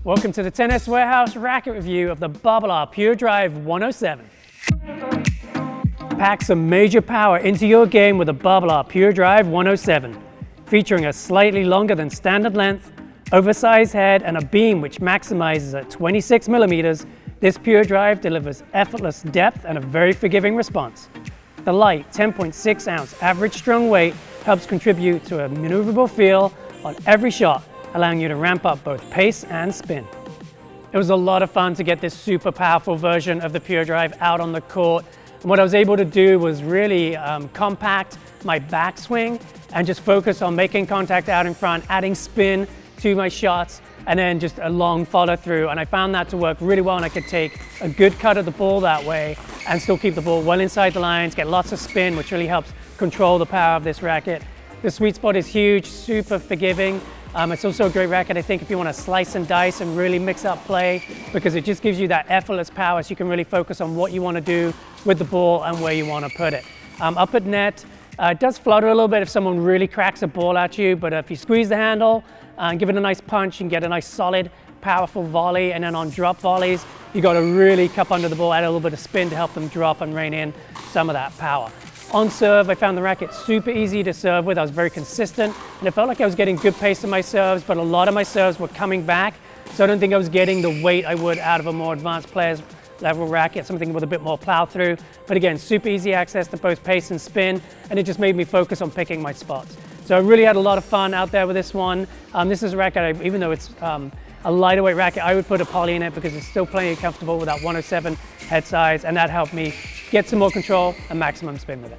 Welcome to the Tennis Warehouse racket review of the Babolat Pure Drive 107. Pack some major power into your game with the Babolat Pure Drive 107. Featuring a slightly longer than standard length, oversized head and a beam which maximizes at 26 millimeters, this Pure Drive delivers effortless depth and a very forgiving response. The light 10.6 ounce average strung weight helps contribute to a maneuverable feel on every shot, allowing you to ramp up both pace and spin. It was a lot of fun to get this super powerful version of the Pure Drive out on the court. And what I was able to do was really compact my backswing and just focus on making contact out in front, adding spin to my shots, and then just a long follow through. And I found that to work really well, and I could take a good cut of the ball that way and still keep the ball well inside the lines, get lots of spin, which really helps control the power of this racket. The sweet spot is huge, super forgiving. It's also a great racket, I think, if you want to slice and dice and really mix up play, because it just gives you that effortless power so you can really focus on what you want to do with the ball and where you want to put it. Up at net, it does flutter a little bit if someone really cracks a ball at you, but if you squeeze the handle and give it a nice punch, you can get a nice solid, powerful volley, and then on drop volleys, you got to really cup under the ball, add a little bit of spin to help them drop and rein in some of that power. On serve, I found the racket super easy to serve with. I was very consistent, and it felt like I was getting good pace in my serves, but a lot of my serves were coming back, so I don't think I was getting the weight I would out of a more advanced player's level racket, something with a bit more plow through. But again, super easy access to both pace and spin, and it just made me focus on picking my spots. So I really had a lot of fun out there with this one. This is a racket, even though it's a lighter weight racket, I would put a poly in it because it's still plenty comfortable with that 107 head size, and that helped me get some more control and maximum spin with it.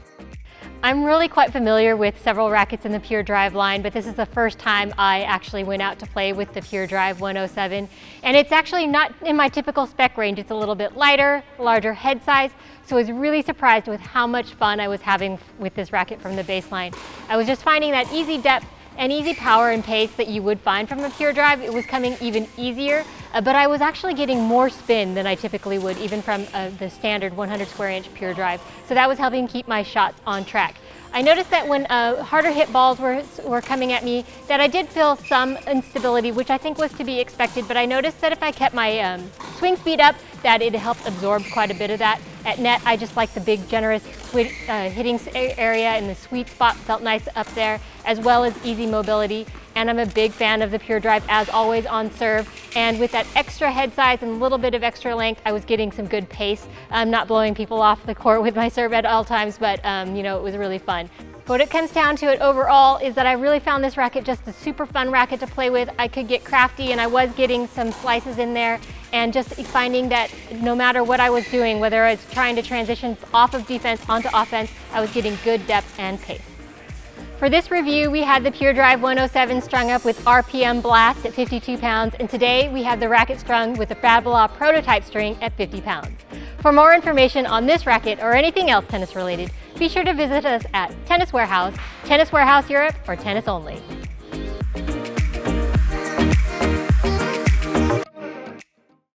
I'm really quite familiar with several rackets in the Pure Drive line, but this is the first time I actually went out to play with the Pure Drive 107. And it's actually not in my typical spec range. It's a little bit lighter, larger head size, so I was really surprised with how much fun I was having with this racket from the baseline. I was just finding that easy depth and easy power and pace that you would find from a Pure Drive. It was coming even easier, but I was actually getting more spin than I typically would, even from the standard 100 square inch Pure Drive. So that was helping keep my shots on track. I noticed that when harder hit balls were coming at me, that I did feel some instability, which I think was to be expected, but I noticed that if I kept my swing speed up, that it helped absorb quite a bit of that. At net, I just like the big, generous hitting area, and the sweet spot felt nice up there, as well as easy mobility. And I'm a big fan of the Pure Drive, as always, on serve. And with that extra head size and a little bit of extra length, I was getting some good pace. I'm not blowing people off the court with my serve at all times, but you know, it was really fun. What it comes down to it overall is that I really found this racket just a super fun racket to play with. I could get crafty, and I was getting some slices in there, and just finding that no matter what I was doing, whether I was trying to transition off of defense onto offense, I was getting good depth and pace. For this review, we had the Pure Drive 107 strung up with RPM Blast at 52 pounds, and today we have the racket strung with the Babolat prototype string at 50 pounds. For more information on this racket or anything else tennis related, be sure to visit us at Tennis Warehouse, Tennis Warehouse Europe, or Tennis Only.